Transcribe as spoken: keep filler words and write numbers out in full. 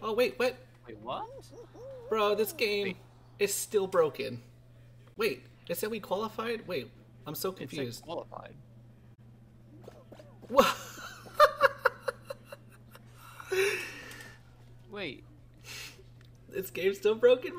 Oh, wait, what? Wait, what? Bro, this game Wait. is still broken. Wait, it said we qualified? Wait, I'm so It said confused. qualified. What? Wait. This game's still broken?